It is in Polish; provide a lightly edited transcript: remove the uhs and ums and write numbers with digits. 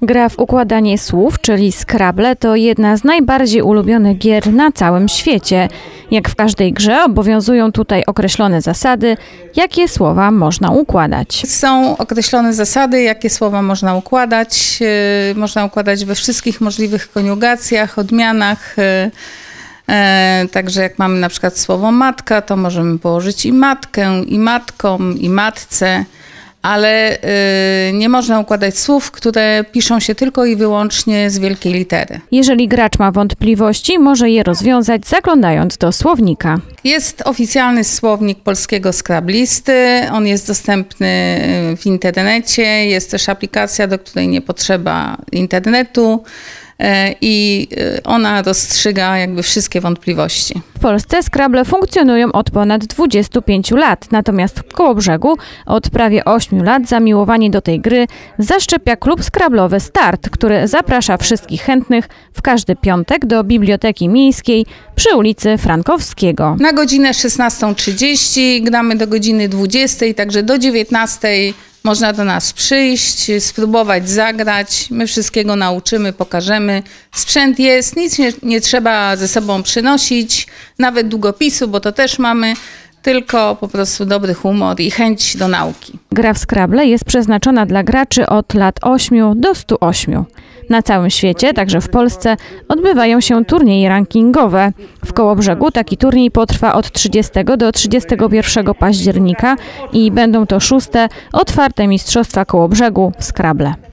Gra w układanie słów, czyli Scrabble, to jedna z najbardziej ulubionych gier na całym świecie. Jak w każdej grze obowiązują tutaj określone zasady, jakie słowa można układać. Są określone zasady, jakie słowa można układać. Można układać we wszystkich możliwych koniugacjach, odmianach. Także jak mamy na przykład słowo matka, to możemy położyć i matkę, i matką, i matce. Ale nie można układać słów, które piszą się tylko i wyłącznie z wielkiej litery. Jeżeli gracz ma wątpliwości, może je rozwiązać, zaglądając do słownika. Jest oficjalny słownik polskiego skrablisty. On jest dostępny w internecie. Jest też aplikacja, do której nie potrzeba internetu. I ona rozstrzyga jakby wszystkie wątpliwości. W Polsce Scrabble funkcjonują od ponad 25 lat, natomiast w Kołobrzegu od prawie 8 lat zamiłowanie do tej gry zaszczepia klub Scrabble'owy Start, który zaprasza wszystkich chętnych w każdy piątek do Biblioteki Miejskiej przy ulicy Frankowskiego. Na godzinę 16:30 gramy do godziny 20:00, także do 19:00 można do nas przyjść, spróbować zagrać. My wszystkiego nauczymy, pokażemy. Sprzęt jest, nic nie trzeba ze sobą przynosić, nawet długopisu, bo to też mamy, tylko po prostu dobry humor i chęć do nauki. Gra w Scrabble jest przeznaczona dla graczy od lat 8 do 108. Na całym świecie, także w Polsce, odbywają się turnieje rankingowe. W Kołobrzegu taki turniej potrwa od 30 do 31 października i będą to 6. otwarte Mistrzostwa Kołobrzegu w Scrabble.